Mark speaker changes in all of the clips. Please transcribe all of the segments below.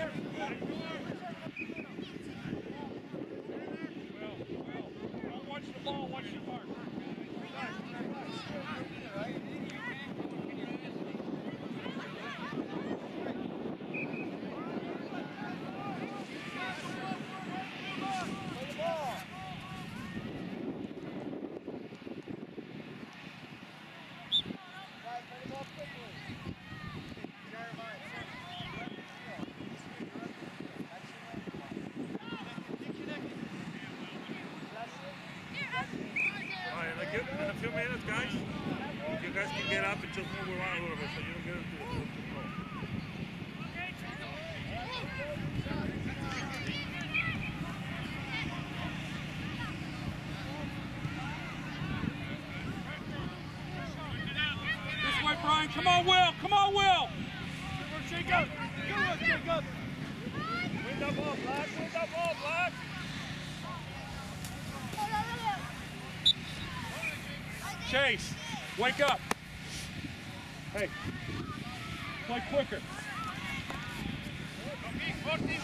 Speaker 1: Watch the ball, watch the mark.
Speaker 2: In a few minutes, guys, you guys can get up and just move around a little bit so you don't get into the control.
Speaker 1: This way, Brian. Come on, Will. Come on, Will.
Speaker 2: Jacob. Good work, Jacob. Win the ball, Black. Win the ball, Black.
Speaker 1: Chase, wake up. Hey, play quicker. Okay,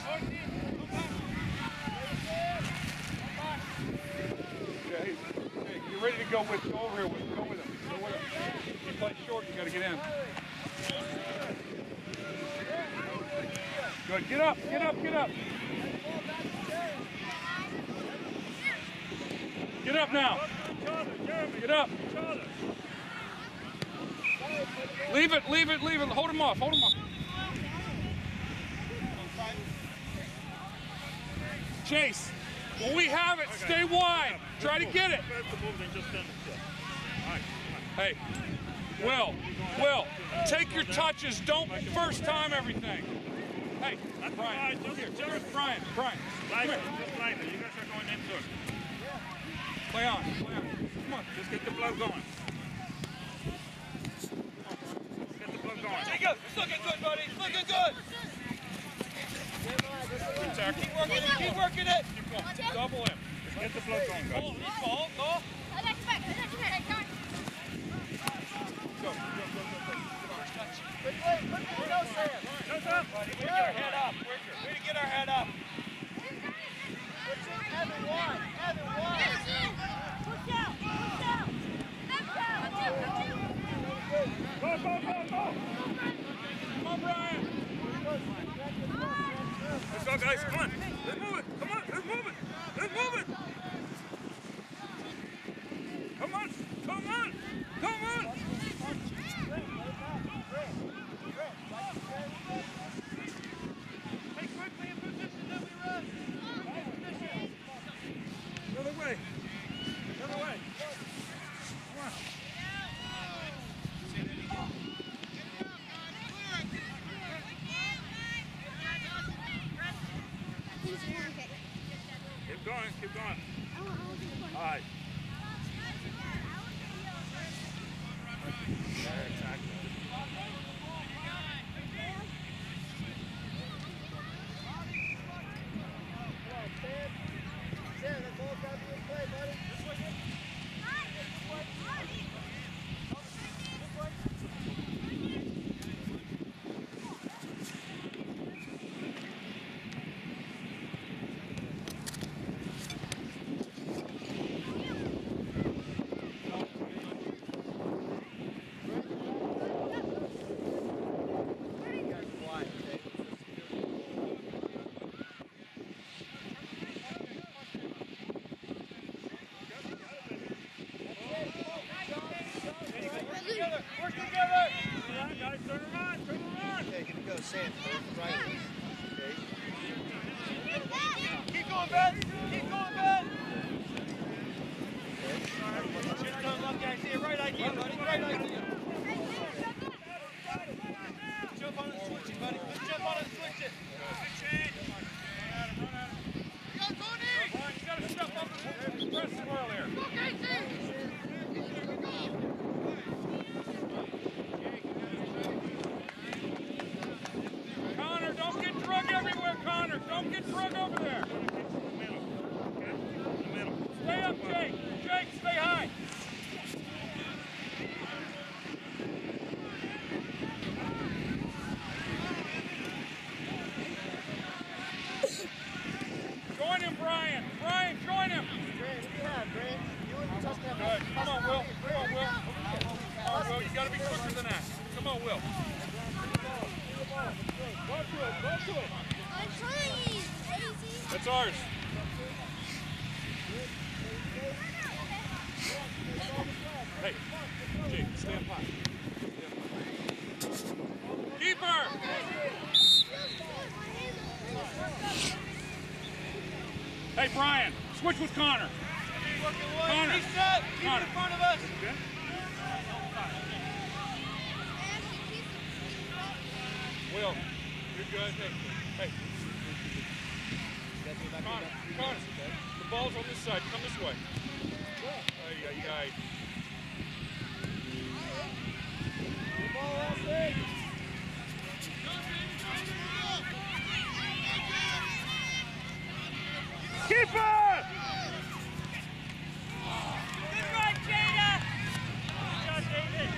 Speaker 1: hey, you're ready to go over here with him. Go with him. If you play short, you got to get in. Good. Get up. Get up. Get up. Get up now. Get up. Leave it. Hold him off. Chase, when we have it, stay wide. Try to get it. Hey, Will, take your touches. Don't first time everything. Hey, Brian, here. Brian. Come here.
Speaker 2: You guys are going into it.
Speaker 1: Play on. Come on.
Speaker 2: Just get the flow going. Get the flow going.
Speaker 3: Jacob, it's looking good, buddy. It's looking good. Keep working it.
Speaker 1: Keep going. Double him.
Speaker 2: Just get the flow going, guys.
Speaker 3: Ball.
Speaker 1: Go.
Speaker 3: Quick go, Sam. Way to get our head up. Way to get our head up. Evan, one.
Speaker 4: Push out.
Speaker 2: Go.
Speaker 1: Come on, Brian.
Speaker 2: Let's go, guys. Come on. Let's move it. Come on. Let's move it. Come on. Hey, quickly in position, then we run. The other way. Come on. Keep going. All right. Exactly.
Speaker 3: Sam, that ball's got to be in play, buddy.
Speaker 1: That's ours. Hey, Jake, stay up high. Keeper! Hey, Brian, switch with Connor. Connor.
Speaker 3: Reset. Keep it in front of us.
Speaker 1: Will, you're good. Hey. Connor, the ball's on this side. Come this way. Ay.
Speaker 2: Keeper!
Speaker 3: Good run, Jada. Good job, David.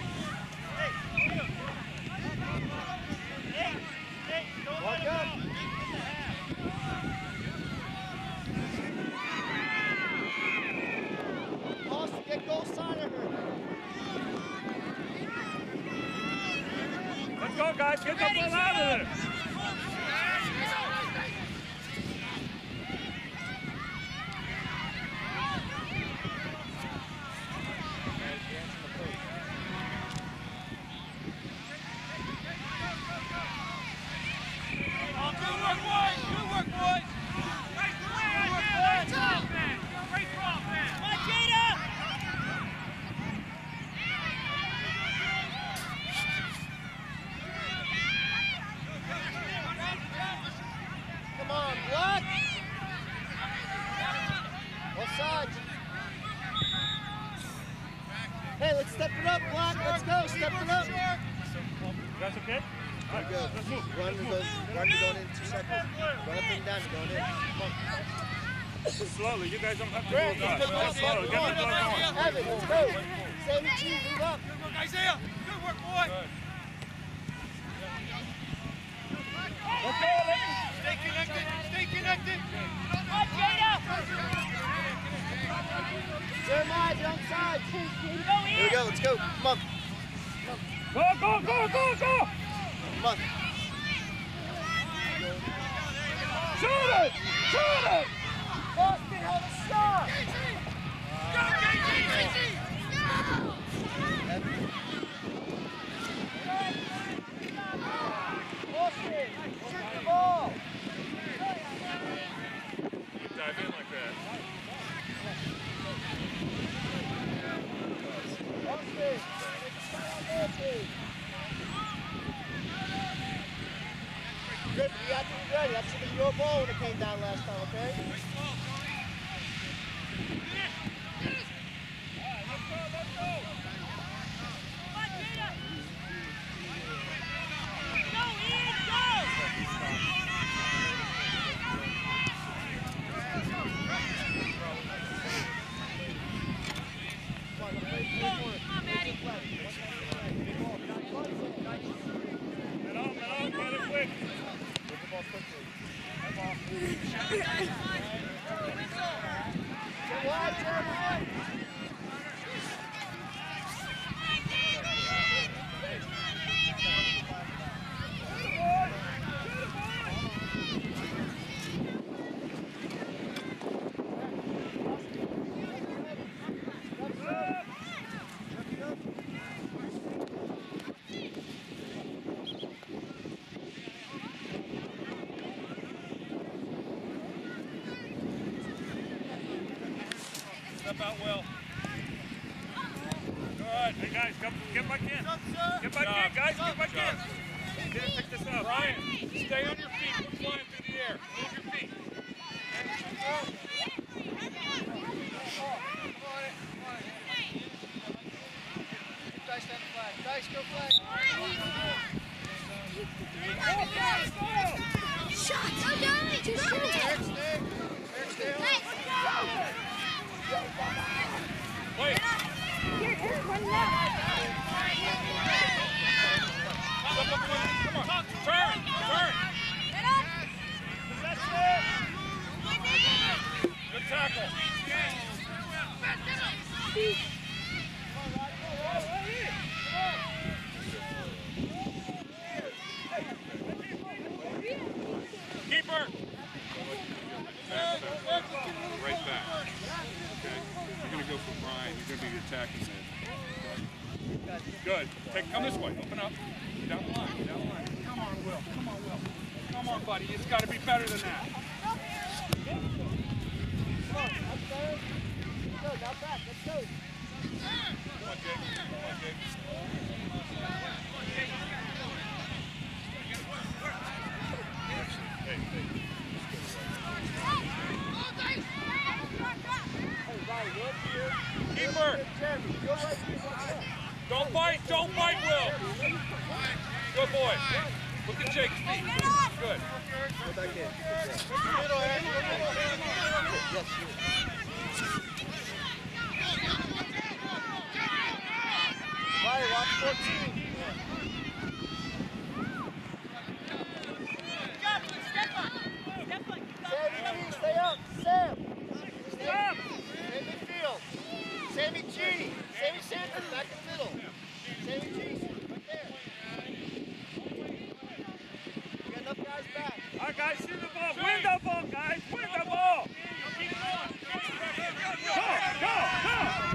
Speaker 3: Hey, don't let him out.
Speaker 4: Austin, get goal side of her.
Speaker 2: Let's go, guys. Get the ball out of there.
Speaker 4: Hey, let's step it up, Black. Let's go. Step it up.
Speaker 2: That's okay?
Speaker 4: All right, good.
Speaker 2: Let's move.
Speaker 4: Run, you're going in 2 seconds. Run up and down, you're going in. Come on.
Speaker 2: Slowly. You guys don't have to
Speaker 4: Grant,
Speaker 2: go down. Slowly. Get the ball going.
Speaker 4: Evan, let's go. Same as you. Move up.
Speaker 3: Good work, Isaiah. Good work, boy.
Speaker 2: Let's go, ladies.
Speaker 3: Stay connected. Stay connected.
Speaker 4: Jeremiah, you're on side. Here we go. Let's go. Come on.
Speaker 2: Go, go, go, go, go.
Speaker 4: Come on.
Speaker 2: Shoot it. Shoot it.
Speaker 4: Austin, have a shot.
Speaker 3: Go, JT.
Speaker 4: Austin, shoot the ball.
Speaker 1: You dive in like that.
Speaker 4: Austin, Griffin, you have to be ready. That's going to be your ball when it came down last time, okay?
Speaker 1: Step out well. Good.
Speaker 2: Hey, guys, come, get back in. Get back in, guys. Get back in. Didn't pick this up.
Speaker 1: Brian, stay on your feet. We're flying through the air. Move your feet.
Speaker 4: Dice down the flag. Dice, go flag.
Speaker 5: Shot! Oh, darling! Just shoot it!
Speaker 4: Eric, stay. Eric, stay on.
Speaker 1: Wait.
Speaker 5: Here, run it out!
Speaker 1: Come on. Turn. be the attacking man. Good. Come this way. Open up. Down the line. Down the line. Come on, Will. Come on, Will. Come on, buddy. It's got to be better than that.
Speaker 4: Come on, that's better. Let's go, now back, let's go.
Speaker 1: Come on, Jake. Come on, Jake. Hey, hey. Keeper. Don't bite, Will. Good boy. Look at Jake's feet. Good.
Speaker 4: Go back in. Yes, Right, watch 14. Sammy, stay up. Sam. Stay up. Stay midfield. Sammy G. Sammy Sanders back in the middle. Sammy G. Right there. We got enough guys back.
Speaker 2: All right, guys, see the ball. Win the ball, guys. Win the ball. Go, go, go.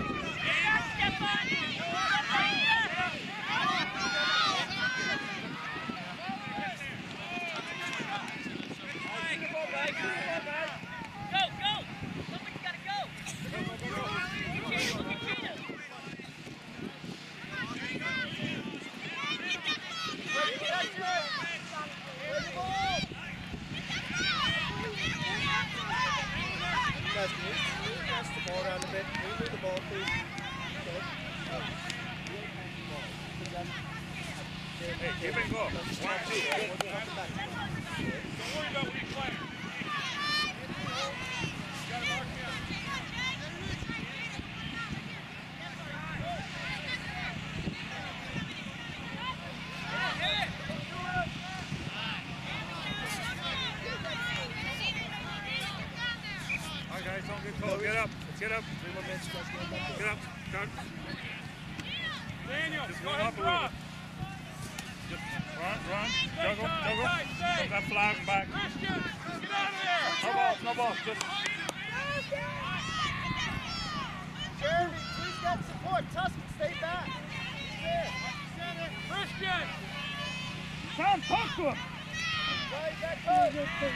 Speaker 4: Guys, can you pass the ball around a bit? Can you move the ball, please? Okay.
Speaker 2: Hey, keep it go. 1, 2.
Speaker 1: Don't worry about what he's playing.
Speaker 2: All right, guys, don't get cold. Get up. Let's get up.
Speaker 4: 3 more minutes, guys.
Speaker 2: Get up. Start.
Speaker 1: Daniel,
Speaker 2: Just
Speaker 1: go
Speaker 2: go
Speaker 1: ahead
Speaker 2: up
Speaker 1: and
Speaker 2: a little
Speaker 1: drop.
Speaker 2: bit. Just run. Juggle.
Speaker 1: Stay.
Speaker 2: Put that flag back.
Speaker 1: Christian, get out of there.
Speaker 2: No ball. Just
Speaker 4: Jeremy, please got support. Tuscan, stay back. He's there.
Speaker 1: Christian.
Speaker 2: Tom, talk to him.
Speaker 4: Right back up.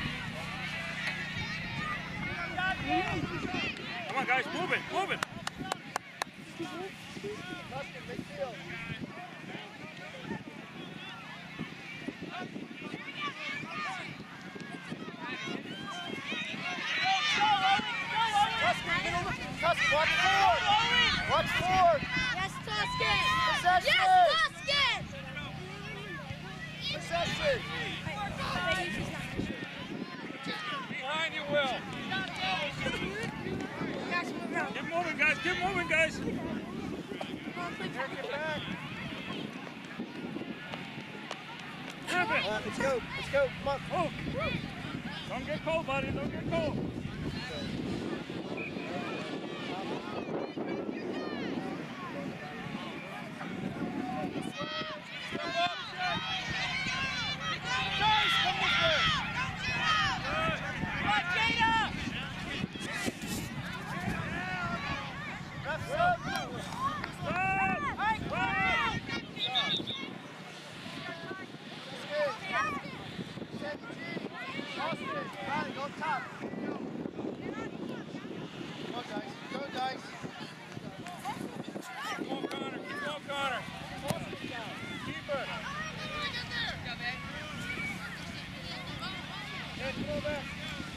Speaker 2: Come on, guys, move it.
Speaker 4: Tuscan, midfield. Tuscan, middle looking. Tuscan, watch forward. Watch forward.
Speaker 5: Yes, Tuscan.
Speaker 4: Possession.
Speaker 5: Yes, Tuscan.
Speaker 4: Possession.
Speaker 1: Behind you, Will.
Speaker 2: Keep moving, guys.
Speaker 4: Eric, get back. Let's go. Come on.
Speaker 2: Move. Don't get cold, buddy. Don't get cold.
Speaker 4: Guys, come this way. Refs up. Go top. Come on, guys. Go, guys.
Speaker 1: Keep on, Connor.
Speaker 4: Keeper. Hey, come on back.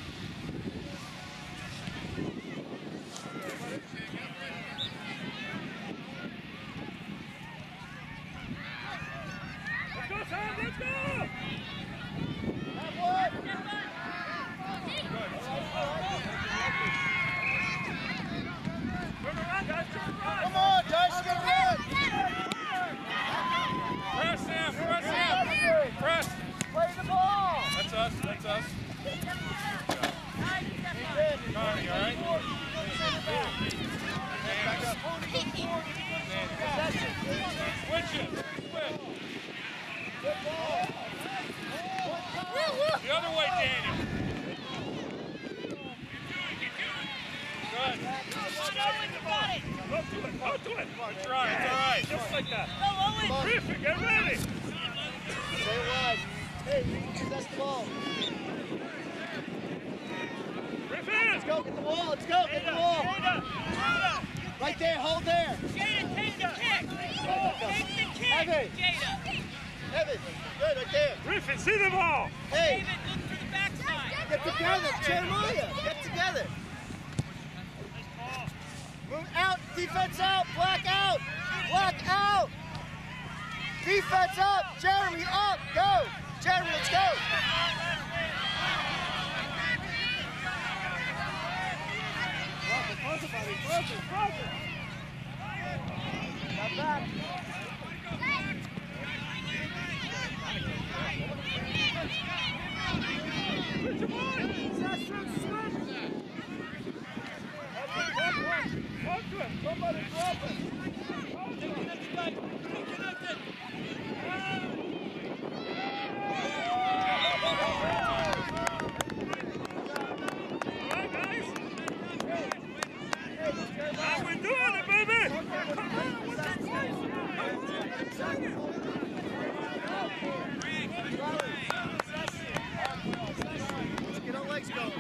Speaker 2: Let's go, Sam. Let's go.
Speaker 4: Have one.
Speaker 2: Turn around, guys. Turn around.
Speaker 4: Come on, guys. Get run.
Speaker 1: Press him. Press.
Speaker 4: Play the ball.
Speaker 1: That's us. Connie, all right?
Speaker 4: Back up. Possession.
Speaker 1: Switch it.
Speaker 4: Good ball.
Speaker 1: The other way, Daniel. Good.
Speaker 2: Go, Go to it. It's all right. Just like that. Griffin, get ready.
Speaker 4: Stay wide. Hey, possess the ball.
Speaker 2: Griffin.
Speaker 4: Let's go, get the wall. Let's go, get the wall. Right there, hold there.
Speaker 3: Jada, take the kick. Take the kick.
Speaker 4: Evan.
Speaker 3: Jada.
Speaker 4: Evan, good, right there.
Speaker 2: Griffin, see the ball.
Speaker 4: Hey,
Speaker 3: David, look to the backside.
Speaker 4: get together, Jeremiah. Get together. Move out, defense out, black out. Black out. Defense up, Jeremy up, go. Jeremy, let's go. Come back. Somebody drop it.
Speaker 2: How we doing it, baby?
Speaker 4: Get our legs going.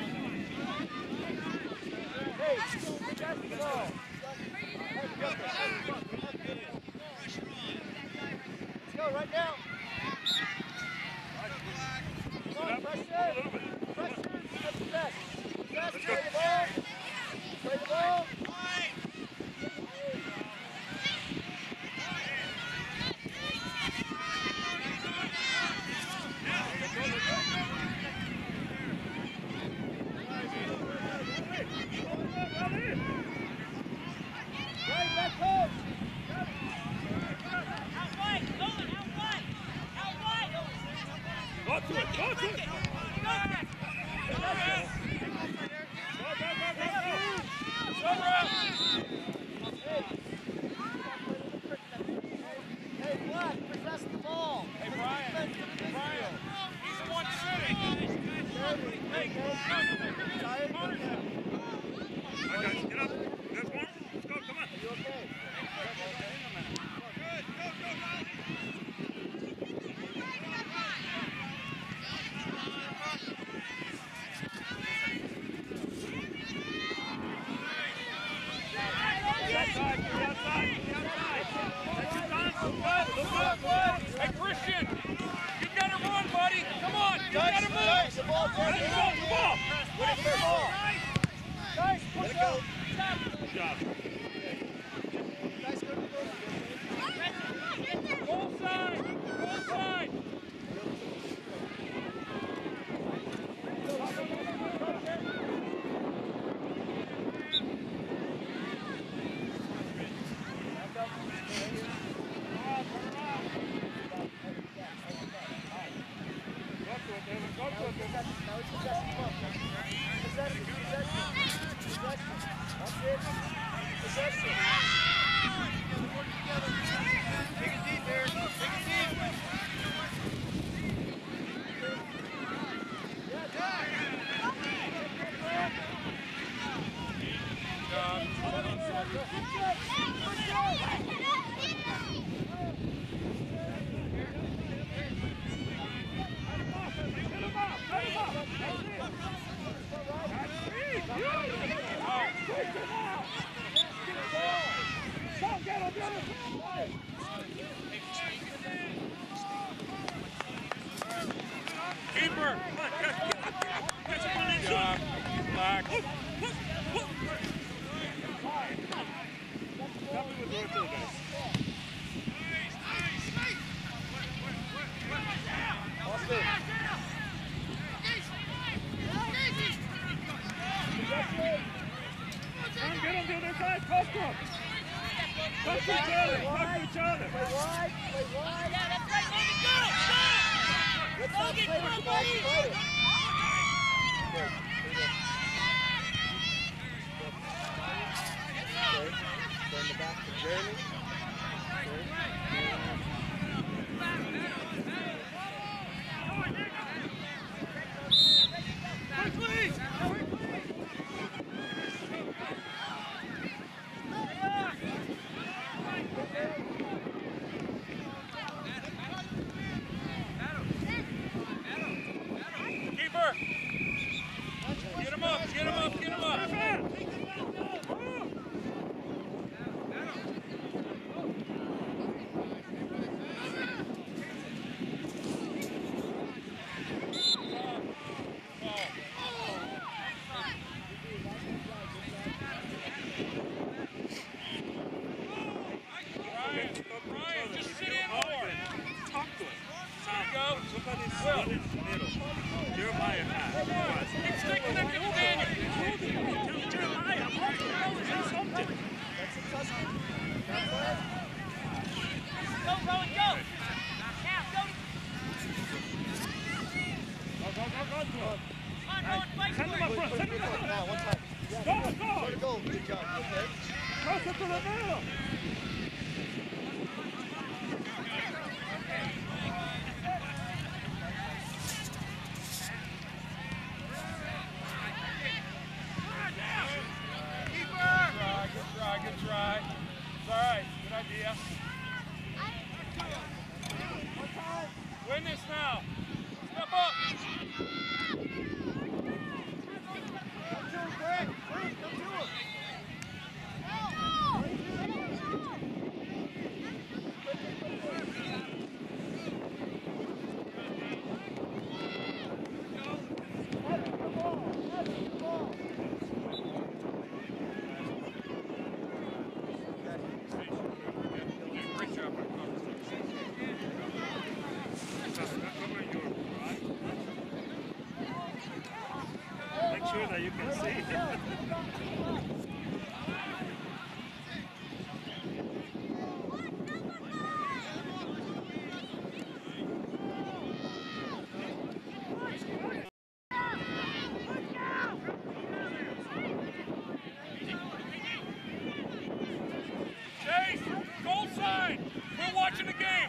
Speaker 4: Hey, that's the ball. Let's go right now. Come on, pressure. Pressure. That's the best. Best. Play the ball. Play the ball. Right back home.
Speaker 3: Out wide, Nolan, out wide. Out wide.
Speaker 2: Go to it, go to it.
Speaker 4: Hey, Black, possess the ball.
Speaker 1: Hey, Brian. Brian. He's the one shooting.
Speaker 4: Hey, tired? Okay.
Speaker 2: All right, guys, get up. There's one. Let's go, come on.
Speaker 4: You okay?
Speaker 1: Hey, Christian. You gotta run, buddy. Come on. You gotta move.
Speaker 4: Guys, the ball,
Speaker 2: Let's
Speaker 4: Jeremy.
Speaker 2: go, the ball.
Speaker 4: Win it, ball. Guys,
Speaker 2: Let it go. Good job.
Speaker 4: Guys, go to the goal.
Speaker 1: Goal side. Goal side.
Speaker 4: Now it's possession. Come on. Possession. That's it. Possession. Take it deep, Eric. Take it deep.
Speaker 1: Keeper.
Speaker 2: Come on, catch him on that
Speaker 1: Good
Speaker 2: shot.
Speaker 1: job. Relax.
Speaker 2: Help me with the rest of the guys.
Speaker 4: Austin.
Speaker 2: Get on the other side, talk to him. Talk to each other, talk to each other.
Speaker 4: Play wide. Play wide.
Speaker 3: Yeah, that's right, Logan, go!
Speaker 4: Let's not
Speaker 3: Logan,
Speaker 4: play
Speaker 3: come
Speaker 4: with
Speaker 3: on,
Speaker 4: the ball.
Speaker 3: buddy!
Speaker 4: Play it. Good. Okay. Turn the back to Jeremy.
Speaker 2: to the middle.
Speaker 1: Good try. It's all right. Good idea. Win this now. Step up.
Speaker 2: Make sure that you can see.
Speaker 1: Chase, goal sign. We're watching the game.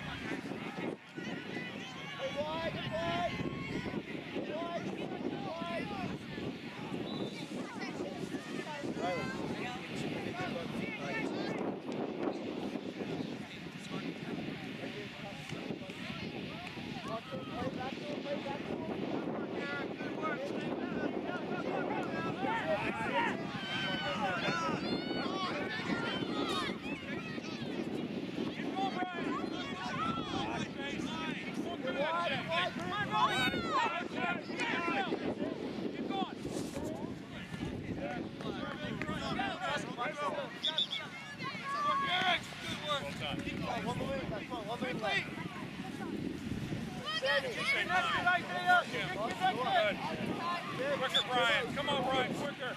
Speaker 1: Quicker, Brian. Come on, Brian, quicker.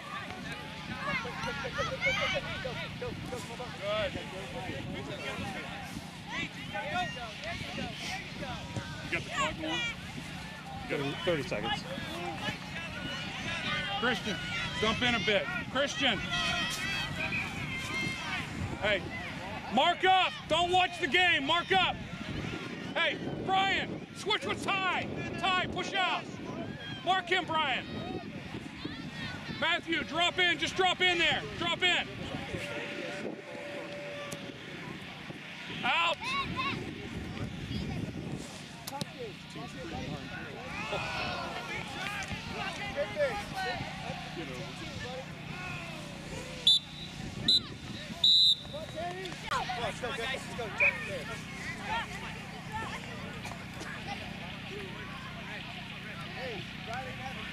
Speaker 1: Good. You got the clock going?
Speaker 2: You got 30 seconds.
Speaker 1: Christian, jump in a bit. Christian. Hey, mark up. Don't watch the game. Mark up. Hey, Brian, switch with Ty. Ty, push out. Mark him, Brian. Matthew, drop in. Just drop in there. Drop in. Out.
Speaker 4: Let's go, guys. Let's go. Hey, Riley,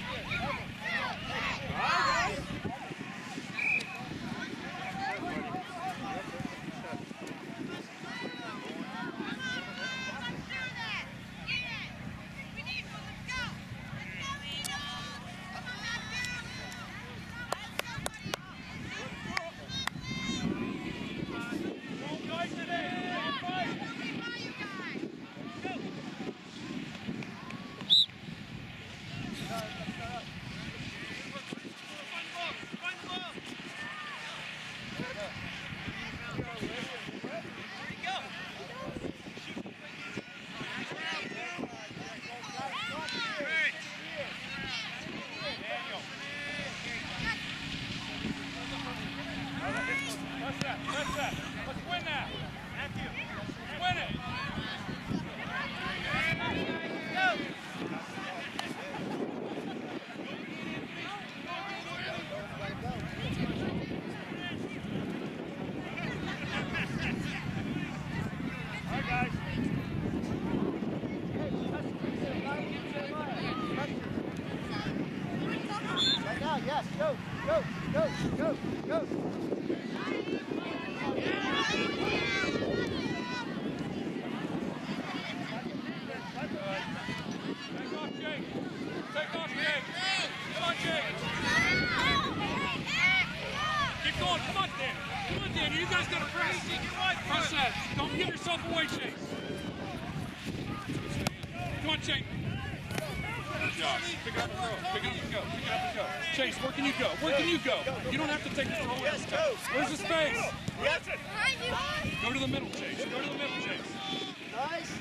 Speaker 4: Yes, go, go, go, go, go.
Speaker 1: Take off, Jake. Take off, Jake. Come on, Jake. Keep going. Come on, Dan. Come on, Dan. You guys got to press. Press that. Don't give yourself away, Chase. Come on, Jake. Good job. Pick up. Pick it up and go. Pick it up and go. Chase, where can you go? Where can you go? You don't have to take the throw away. Where's the space? Go to the middle, Chase. Go to the middle, Chase.
Speaker 4: Nice.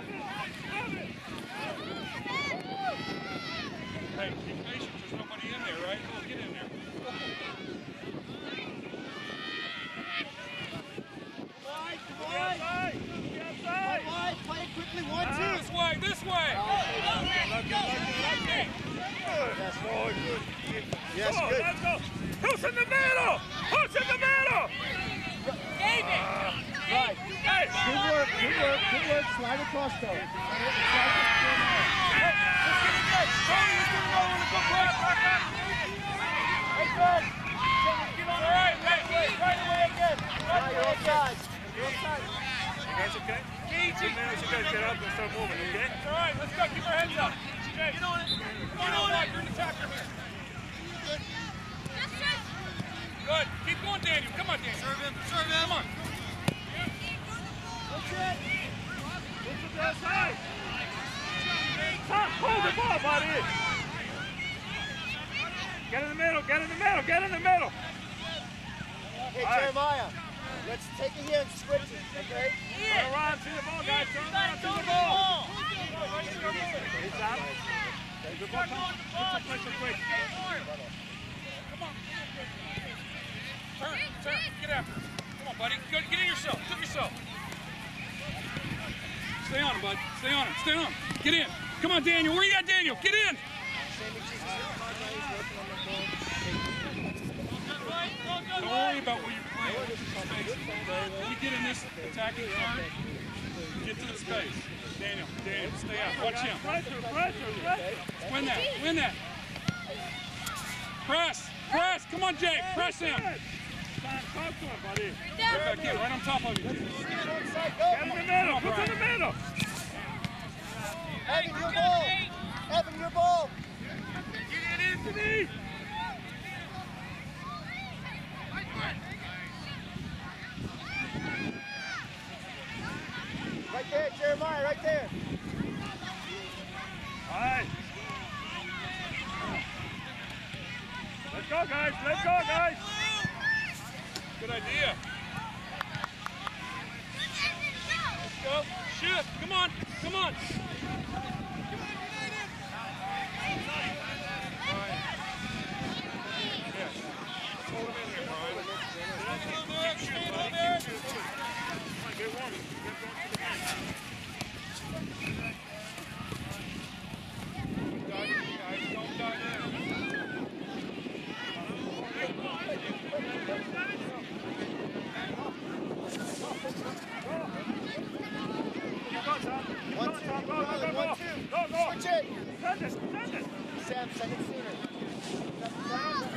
Speaker 1: Hey, be patient. There's nobody in there, right? Oh, get in there.
Speaker 4: Wide, play it quickly, 1, 2.
Speaker 1: This way, this way.
Speaker 4: Yes, Lord. Yes,
Speaker 2: Go,
Speaker 4: good.
Speaker 2: let's go. Who's in the middle? Who's in the middle?
Speaker 4: Right.
Speaker 2: Hey,
Speaker 4: Good work, good work, good work. Slide across, though. Hey, good.
Speaker 1: All right,
Speaker 4: Right away again. Right, you're offside. You're offside.
Speaker 2: you guys okay? 2 minutes, you guys get up and start moving, okay?
Speaker 1: all right, let's go. Keep our heads up. Chase, get on it. Come on, you're an attacker here. Good. Keep going, Daniel. Come on, Daniel. Serve him. Come on.
Speaker 4: That's it.
Speaker 2: Look to the side. Stop, hold the ball, buddy. Get in the middle, get in the middle, get in the middle.
Speaker 4: Hey, Jeremiah, let's take it here and switch it, okay?
Speaker 2: Turn around, see the ball, guys. Turn around, see the ball. It's out. The ball comes. Put some pressure quick.
Speaker 1: Turn. Get after him. Come on, buddy. Go, get in yourself. Do it yourself. Stay on him, bud. Stay on him. Stay on him. Get in. Come on, Daniel. Where you at, Daniel? Get in. Don't worry about where you're playing. When you get in this attacking turn, get to the space. Daniel, stay out. Watch him.
Speaker 2: Pressure.
Speaker 1: Win that. Press. Come on, Jake. Press him.
Speaker 2: Talk to him, buddy.
Speaker 1: Right back in, right on top of you.
Speaker 2: Get in the middle. Put in the middle.
Speaker 4: Evan, your ball. Evan, your ball.
Speaker 2: Get it into me.
Speaker 4: Right there, Jeremiah, right there.
Speaker 2: All right. Let's go, guys. Let's go, guys.
Speaker 1: Good idea. Let's go. Shift. Come on. Hold him in there, Brian. Keep shooting, buddy. Keep shooting.
Speaker 2: Come on, get warm. Get going to the game.
Speaker 1: Don't dive in.
Speaker 2: Keep going, Tom.
Speaker 4: 1, 2.
Speaker 2: Go.
Speaker 4: 1, 2.
Speaker 2: Go.
Speaker 4: Switch it.
Speaker 2: Send it.
Speaker 4: Sam, send it sooner.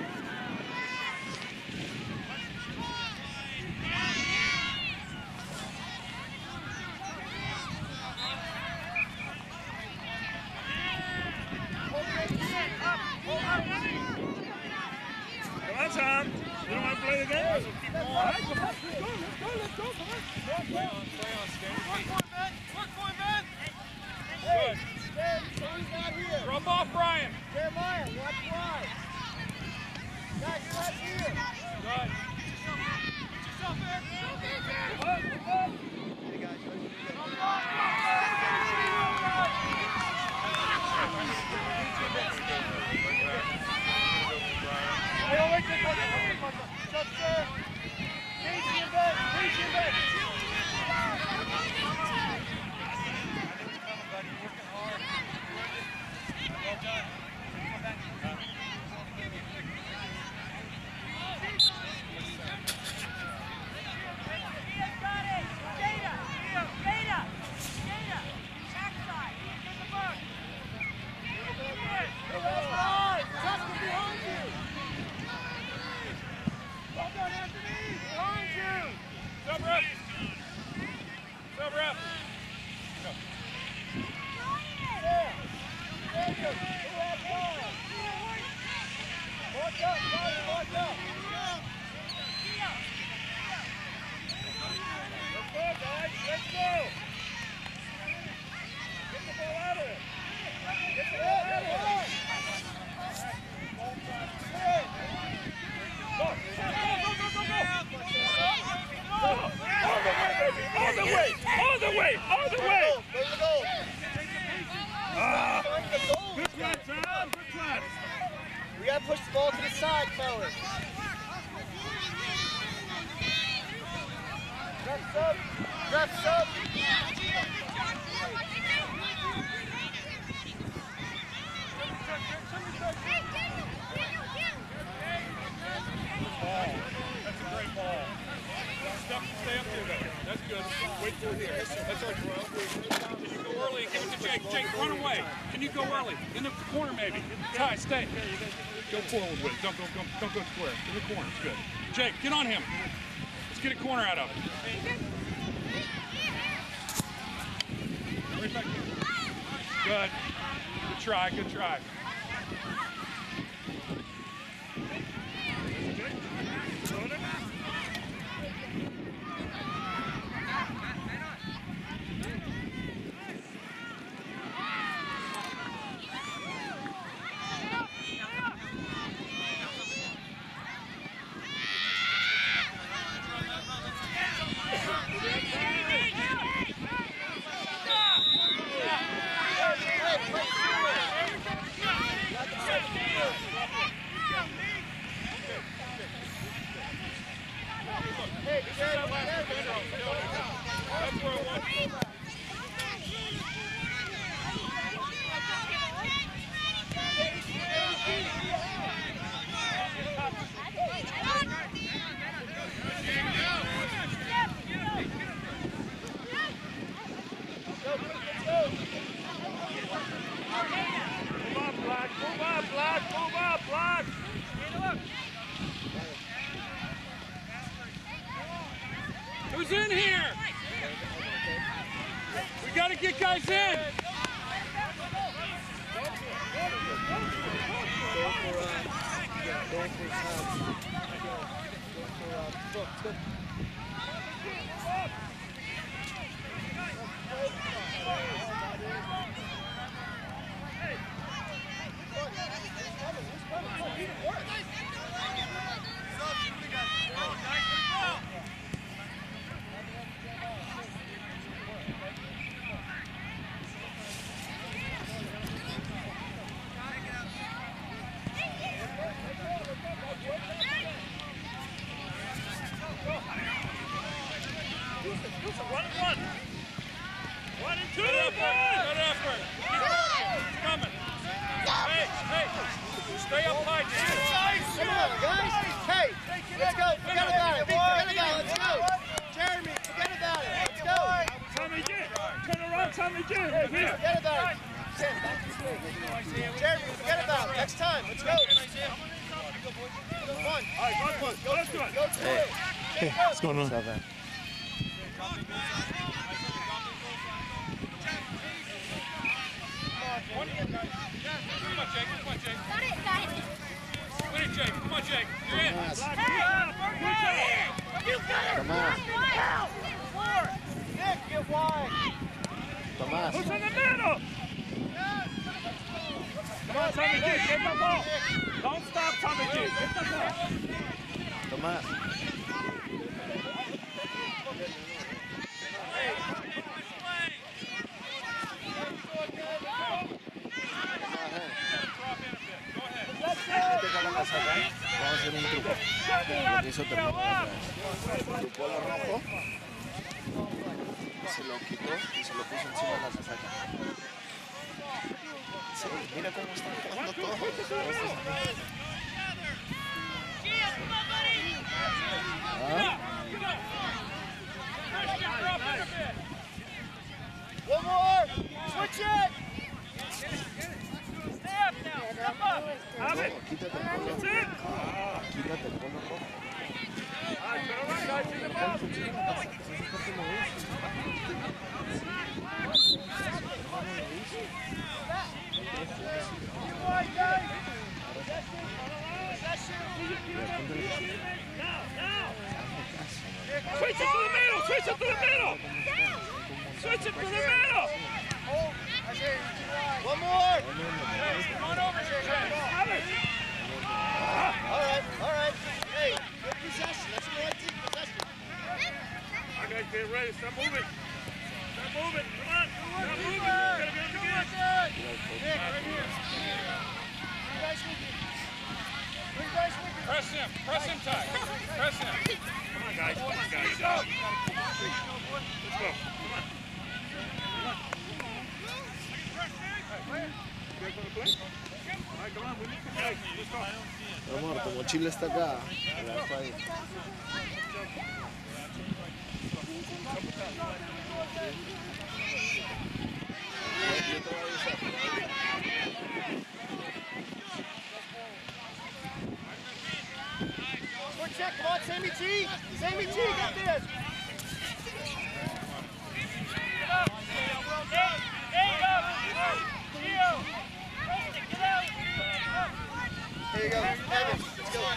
Speaker 2: Come on, Tom. You don't want to play the game? All right, come on. Let's go. Come on.
Speaker 1: Play on, stand.
Speaker 3: Work for him, man.
Speaker 4: Hey, Sam, Sam's not here.
Speaker 1: Rub off, Brian.
Speaker 4: Jeremiah, watch wide. Guys, you're not here.
Speaker 1: Good.
Speaker 4: Hey, guys, ready? gotta push the ball to the side, fellas. Refs up. Refs up.
Speaker 1: That's a great ball. Stay up there, though. That's good. Wait for it here. That's our throw. Can you go early and give it to Jake? Jake, run away. Can you go early? In the corner, maybe. Ty, stay. Go forward with it. Don't go square. In the corner. It's good. Jake, get on him. Let's get a corner out of it. Right back here. Good. Good try. Good try. Who's in here? We got to get guys in. Stay up high,
Speaker 4: come on, guys. Hey, let's go. Forget about it. Forget about it. Let's go. Jeremy, forget about it. Let's go.
Speaker 2: Tommy G. Turn around, Tommy G.
Speaker 4: Forget about it. Sam, back this way. Jeremy, forget about it. Next time. Let's go. Come on.
Speaker 2: All right, go. Let's do it.
Speaker 4: Go to it.
Speaker 6: Hey, what's going on?
Speaker 1: Come on, Jake. Come on, Jake.
Speaker 5: Got it, guys.
Speaker 1: Win it, Jake. Come on, Jake. You're in.
Speaker 6: Come on.
Speaker 4: Nick, get wide.
Speaker 6: Tomás.
Speaker 2: Who's in the middle? Come on, Tommy G. Get the ball. Don't stop, Tommy G. Get the ball.
Speaker 6: Tomás. Vamos a hacer un truco. Porque eso terminó. Trucó lo rojo. Se lo quitó y se lo puso encima de la casaca. Sí, mira cómo están jugando todos.
Speaker 4: One more. Switch it.
Speaker 2: Have it.
Speaker 6: Quítate el polo.
Speaker 2: That's it.
Speaker 6: Quítate el polo rojo.
Speaker 2: All right, turn around, guys. See the ball. Now. Switch it to the middle. Switch it to the middle. Switch it to the middle.
Speaker 4: One more.
Speaker 1: Come on over here, Jake.
Speaker 2: Have it.
Speaker 4: All right. Hey, good possession. That's what I take possession.
Speaker 2: All right, guys, get ready. Stop moving. Stop moving. Come on. Stop moving. You gotta get it again.
Speaker 4: Nick, right here. You guys will be.
Speaker 1: Press him. Press him tight. Press him.
Speaker 2: Come on, guys. Come on, guys. Let's go. Come on.
Speaker 6: Amor, tu mochila está acá. La dejo ahí. Yo te voy a avisar.
Speaker 4: Quick check, come on, Sammy G. Sammy G, get this. There you go, Evan. Let's go.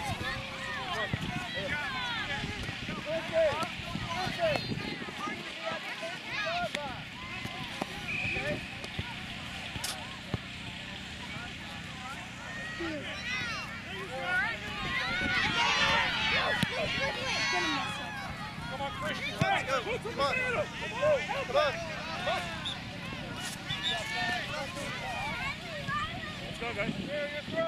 Speaker 4: Okay.
Speaker 1: Come on, Christian.
Speaker 4: Let's go. Come on. Come on.
Speaker 2: Let's go, guys.
Speaker 4: Here, your throw.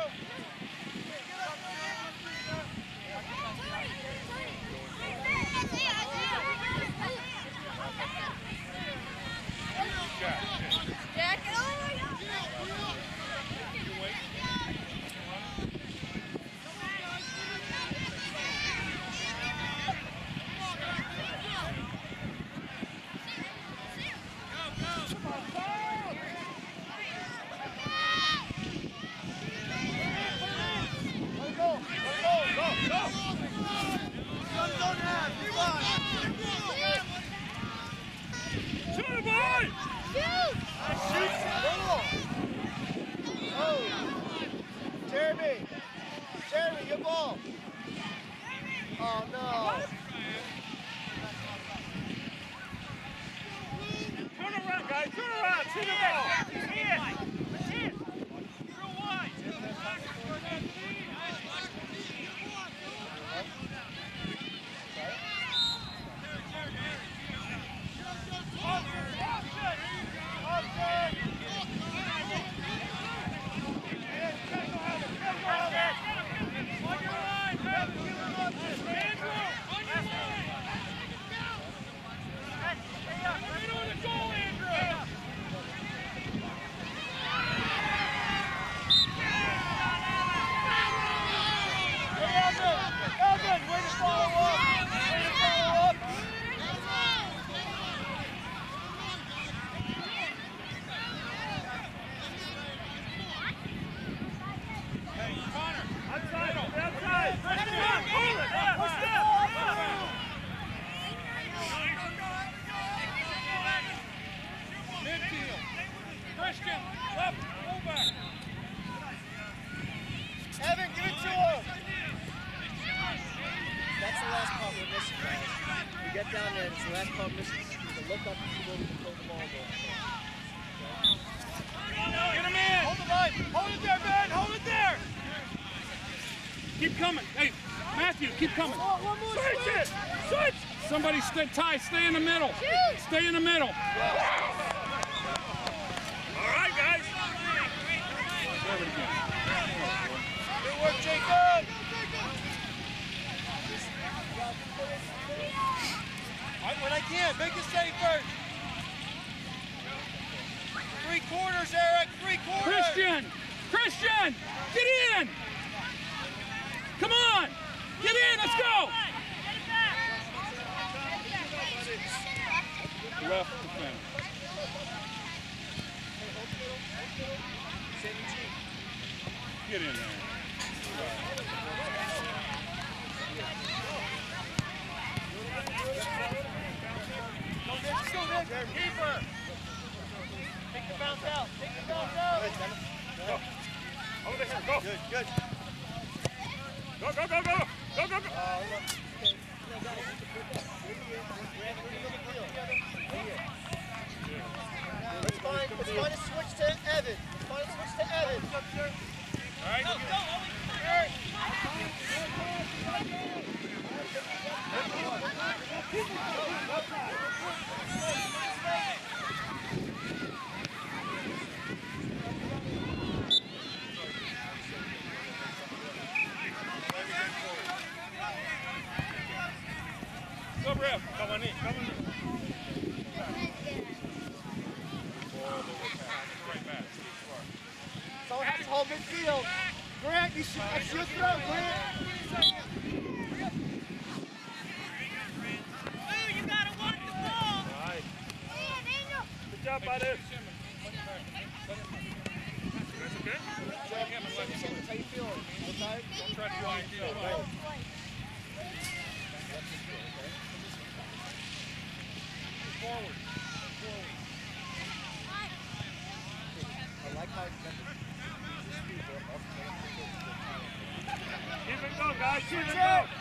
Speaker 5: Jack,
Speaker 2: Shoot him, boy!
Speaker 4: Jeremy, your ball. Oh no.
Speaker 2: Turn around, guys. Turn around. See the ball. See it. See it. Real wide.
Speaker 1: Christian, left, fullback.
Speaker 4: Evan, give it to him. That's the last part we're missing, guys. We get down there, it's the last part missing. To look up and see where we can throw the ball.
Speaker 1: Get him in.
Speaker 2: Hold the line. Hold it there, man. Hold it there.
Speaker 1: Keep coming. Hey, Matthew, keep coming.
Speaker 2: Switch it. Switch.
Speaker 1: Somebody stay in the middle. Stay in the middle.
Speaker 2: All right, guys.
Speaker 4: Good work, Jacob. When I can, make it steady first. 3 quarters, Eric. 3 quarters.
Speaker 1: Christian, get in. Come on, get in. Let's go. Left defender. Get in there.
Speaker 4: Keeper. Take the bounce out. Take the bounce out.
Speaker 2: Go. Over here. Go.
Speaker 4: Good.
Speaker 2: Go, go, go, go. Go, go, go.
Speaker 4: Let's find a switch to Evan. Let's find a switch to Evan.
Speaker 1: All right.
Speaker 4: Go. midfield. Grant, that's your throw, Grant.
Speaker 2: Good job, buddy.
Speaker 1: That's okay?
Speaker 4: How you feeling? Feel tired?
Speaker 1: Don't try to do anything. Forward.
Speaker 4: I like how
Speaker 2: Keep it going, guys. Keep it going.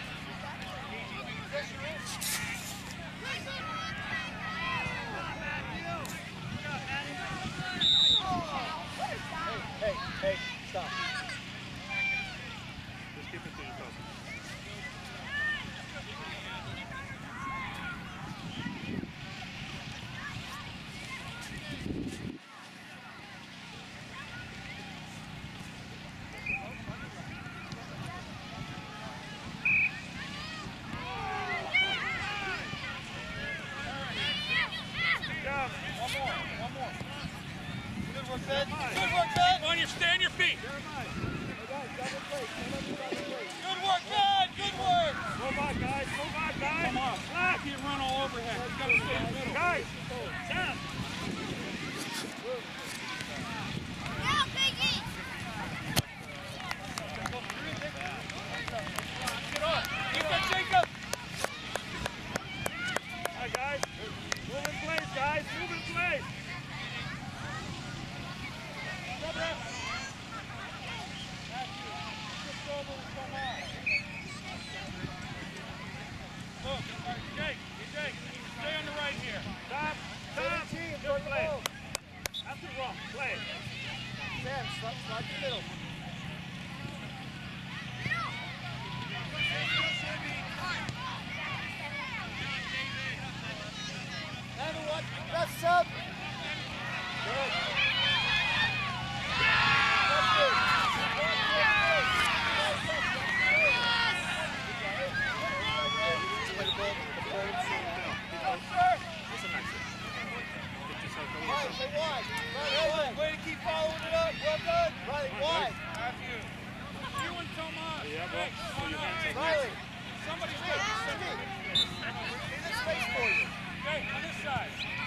Speaker 4: Hey, stop.
Speaker 2: Just keep it to yourself.
Speaker 1: On your stand your feet.
Speaker 3: Good work, man. Good work.
Speaker 2: Move on, guys. Move on, guys.
Speaker 1: Come on. You can't run all overhead. You gotta stay in the middle.
Speaker 2: Guys, Sam.
Speaker 5: Now, Piggy!
Speaker 3: Keep that, Jacob.
Speaker 2: All right, guys. Move in place, guys. Move in place.
Speaker 1: Look, Jake, stay on the right here.
Speaker 2: Stop. Stop. Just play. That's it wrong. Play.
Speaker 4: Sam, slide the middle. Evan, watch. That's sub. Good.
Speaker 3: Way to keep following it up. Well done.
Speaker 4: Riley, wide.
Speaker 1: Matthew. You and Tomas.
Speaker 2: Yeah,
Speaker 1: Hey,
Speaker 2: well,
Speaker 1: on this.
Speaker 4: Riley,
Speaker 1: Somebody's
Speaker 4: Jake,
Speaker 1: got
Speaker 4: Jake. Leave this space for you.
Speaker 1: Jake, on this side.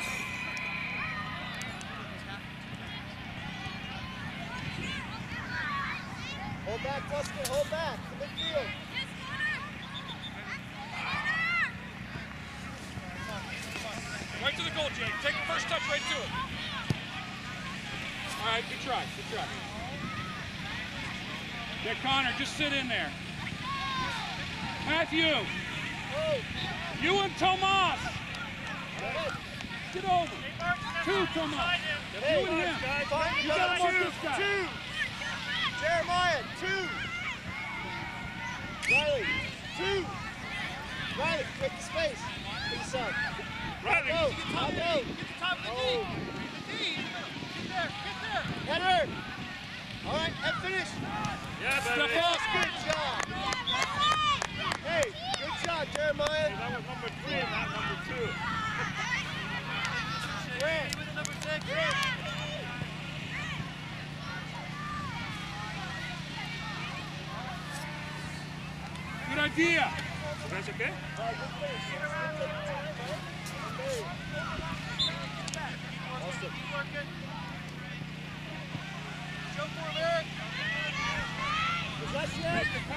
Speaker 4: Hold back, Buster. Hold back. To midfield.
Speaker 1: Right to the goal, Jake. Take the first touch right to it. All right, good try. Good try. Yeah, Connor, just sit in there. Matthew. You and Tomas. Get over. Two, Tomas. You and him.
Speaker 4: Find
Speaker 1: You gotta mark
Speaker 4: two.
Speaker 1: this guy.
Speaker 4: Two. Jeremiah, two. Riley, two. Riley, quick space. Big sub.
Speaker 2: Riley.
Speaker 4: Go. I'll go.
Speaker 3: Get the top of the
Speaker 4: Oh.
Speaker 3: D. The D. Get there. Get there.
Speaker 4: Header. All right, and finish.
Speaker 2: Yeah,
Speaker 1: Step
Speaker 2: baby.
Speaker 1: up.
Speaker 4: Good job. Hey, good job, Jeremiah.
Speaker 2: That was number 3 and not number 2.
Speaker 4: Grant.
Speaker 3: With the number 6.
Speaker 1: Good idea.
Speaker 2: That's okay?
Speaker 4: Awesome.
Speaker 3: Show for him, Eric.
Speaker 4: Possession.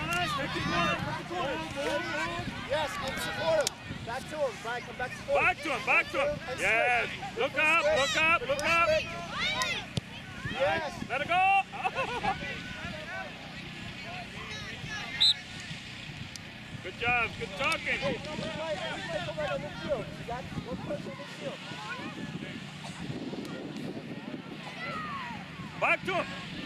Speaker 4: Yes, and support him. Back to him. Brian, come back to support him.
Speaker 2: Back to him, back to him.
Speaker 4: And
Speaker 2: Yes.
Speaker 4: switch.
Speaker 2: Look up, look up, look up.
Speaker 4: Yes.
Speaker 2: Let it go. Good job, good talking.
Speaker 4: Hey, somebody play right on midfield. You got one person on midfield.
Speaker 2: Back to him.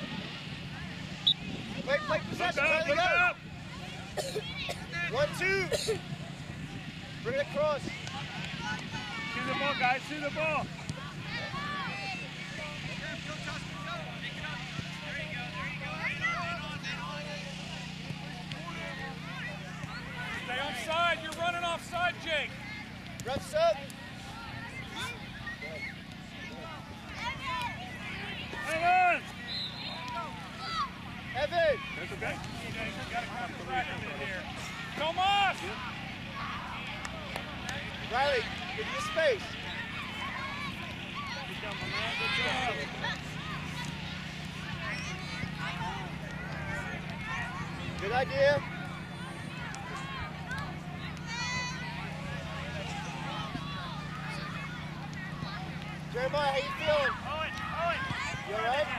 Speaker 4: Play
Speaker 2: Look
Speaker 4: possession.
Speaker 2: up,
Speaker 4: Riley,
Speaker 2: look
Speaker 4: go.
Speaker 2: up.
Speaker 4: 1, 2. Bring it across.
Speaker 2: See the ball, guys, see the ball.
Speaker 1: Stay offside. You're running offside, Jake.
Speaker 4: Reps up.
Speaker 2: Evan. Okay? Tomas!
Speaker 4: Riley, give me space.
Speaker 2: Good job, my man. Good job.
Speaker 4: Good idea. Jeremiah, how you feeling? You all right?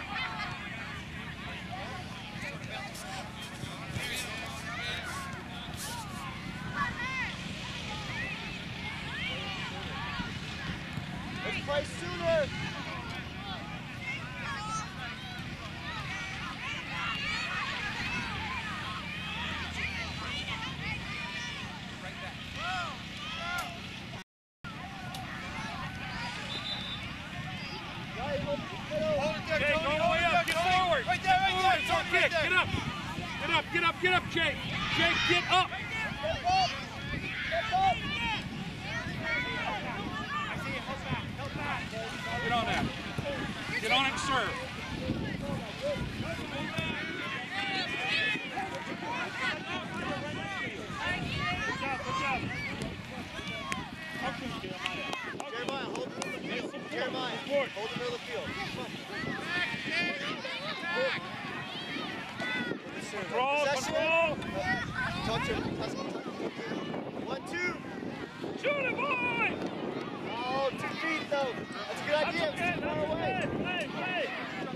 Speaker 4: Let's play sooner.
Speaker 1: Jake, all the way up. Get forward.
Speaker 3: Right there, right there.
Speaker 1: It's our kick. Get up. Get up, get up, get up, Jake. Jake, get up.
Speaker 4: Step up. Step up.
Speaker 1: Get on that. Get on it and serve.
Speaker 4: Jeremiah, hold the middle of the field. Jeremiah, hold the middle of the field.
Speaker 2: Control, control.
Speaker 4: Touch him. Touch him. 1, 2.
Speaker 2: Shoot it, boy!
Speaker 4: Oh, 2 feet though. That's a good idea.
Speaker 2: That's okay.
Speaker 4: It's too far away.
Speaker 2: Play.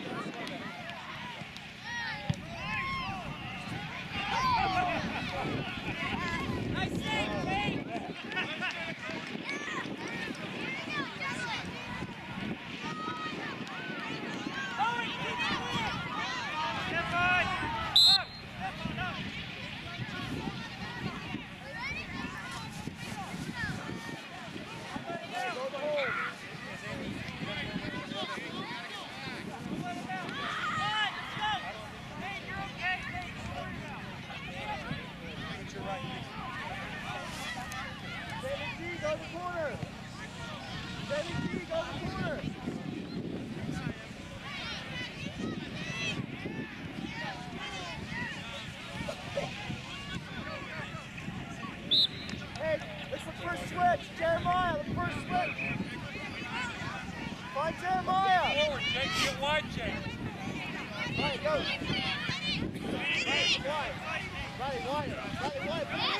Speaker 5: Nice save, Pete.
Speaker 4: Go to the corner. Jamie G, go to the corner. Hey, let's look for a switch. Jeremiah, look for a switch. Find Jeremiah.
Speaker 1: Forward, Jake. Get wide, Jake.
Speaker 4: Right, go. Right, wide. Right, wide. Right, wide.